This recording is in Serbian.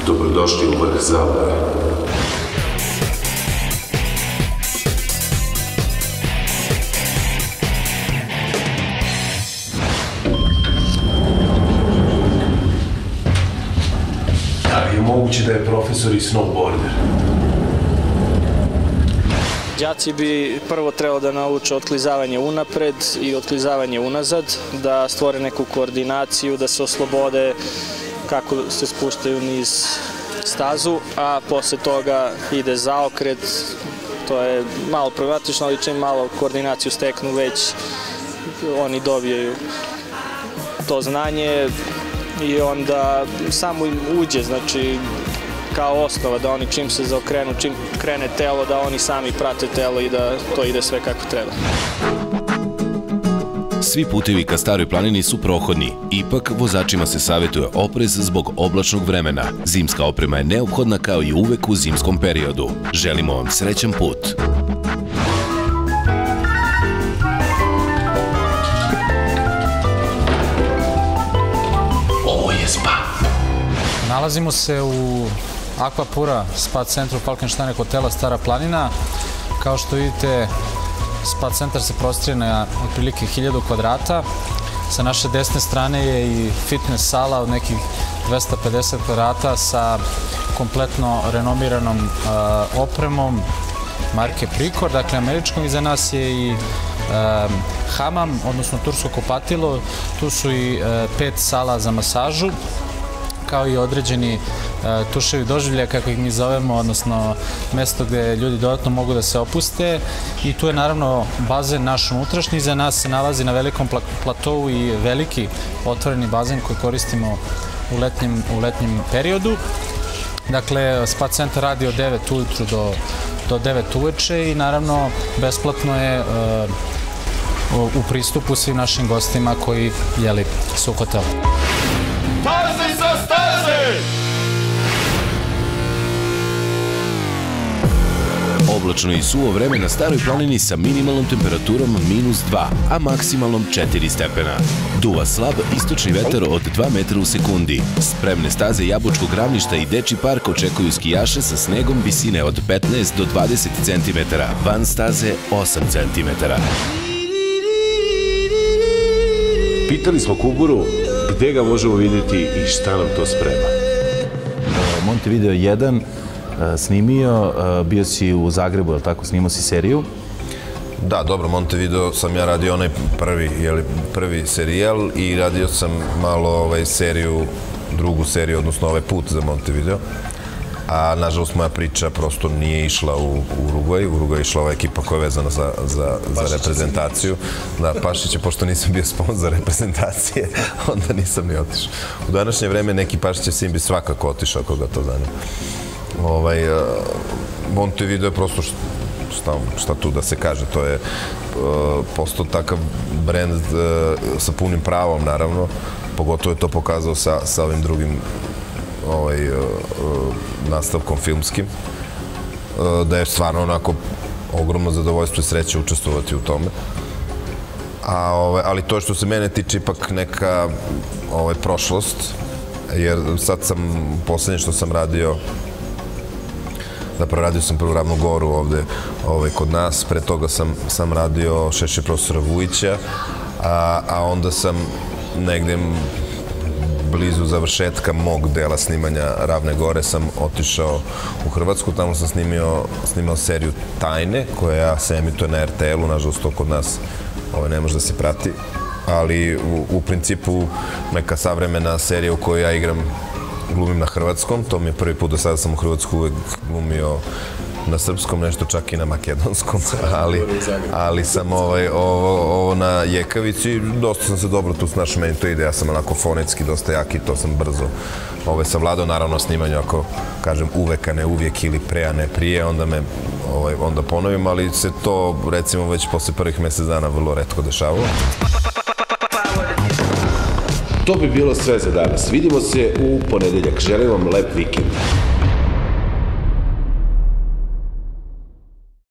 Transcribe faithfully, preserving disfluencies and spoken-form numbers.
Dobrodošli u vrh zabave. Da li je moguće da je profesor i snowboarder? Đaci bi prvo trebalo da nauče otklizavanje unapred i otklizavanje unazad, da stvore neku koordinaciju, da se oslobode kako se spuštaju niz stazu, a posle toga ide zaokret. To je malo problematično, ali čim malo koordinaciju steknu, već oni dobijaju to znanje i onda samo im uđe, znači kao osnova da oni čim se zaokrenu, čim krene telo, da oni sami prate telo i da to ide sve kako treba. Svi putevi ka Staroj planini su prohodni, ipak vozačima se savjetuje oprez zbog oblačnog vremena. Zimska oprema je neophodna kao i uvek u zimskom periodu. Želimo vam srećan put! Ovo je spa. Nalazimo se u Aquapura spa centru Falkensteiner hotela Stara planina. Kao što vidite, spa centar se prostire na otprilike hiljadu kvadrata. Sa naše desne strane je i fitness sala od nekih dvesta pedeset kvadrata sa kompletno renomiranom opremom marke Precor, dakle američkom. Iza nas je i hamam, odnosno tursko kupatilo. Tu su i pet sala za masažu, kao i određeni tuševi doživljaja, kako ih mi zovemo, odnosno mesto gde ljudi dodatno mogu da se opuste. I tu je naravno bazen naš unutrašnji. Iza nas se nalazi na velikom platovu i veliki otvoreni bazen koji koristimo u letnjem periodu. Dakle, spa centar radi od devet ujutru do devet uveče i naravno besplatno je u pristupu svim našim gostima koji su u hotelu. Pazi sa staze! Oblačno i suvo vreme na Staroj planini sa minimalnom temperaturom minus dva, a maksimalnom četiri stepena. Duva slab istočni vetar od dva metra u sekundi. Spremne staze Jabučkog ravništa i Dečji park očekuju skijaše sa snegom visine od petnaest do dvadeset centimetara, van staze osam centimetara. Pitali smo Kuburu gde ga možemo vidjeti i šta nam to sprema. Montevideo jedan snimio, bio si u Zagrebu, je li tako, snimao si seriju? Da, dobro, Montevideo sam ja radio onaj prvi, jeli, prvi serijal i radio sam malo seriju, drugu seriju, odnosno ovaj put za Montevideo. A nažalost moja priča prosto nije išla u Urugvaj. U Urugvaj je išla ova ekipa koja je vezana za reprezentaciju. Da, Pašić je, pošto nisam bio sponsor reprezentacije, onda nisam ni otišao. U današnje vreme neki Pašićev sin bi svakako otišao ako ga to zanima. Montevideo je prosto, šta tu da se kaže, to je postao takav brend sa punim pravom, naravno. Pogotovo je to pokazao sa ovim drugim nastavkom filmskim, da je stvarno onako ogromno zadovoljstvo i sreće učestvovati u tome. Ali to što se mene tiče ipak neka prošlost, jer sad sam, poslednje što sam radio, zapravo radio sam prvo Ravnu Goru ovde kod nas, pre toga sam radio Šešir profesora Vujića, a onda sam negde blizu završetka mog dela snimanja Ravne Gore sam otišao u Hrvatsku, tamo sam snimao seriju Tajne, koja se emituje na er te el u, nažalost to kod nas ne može da se prati, ali u principu neka savremena serija u kojoj ja igram, glumim na hrvatskom, to mi je prvi put do sada sam u Hrvatsku uvek glumio na srpskom, nešto čak i na makedonskom, ali sam ovo na jekavici, dosta sam se dobro tu snašao, meni to ide, ja sam onako fonetski dosta jak i to sam brzo savladao, naravno snimanju, ako kažem uvek, a ne uvijek ili pre, a ne prije, onda me onda ponovim, ali se to recimo već posle prvih mesec dana vrlo retko dešavalo. To bi bilo sve za danas. Vidimo se u ponedeljak. Želim vam lep vikend.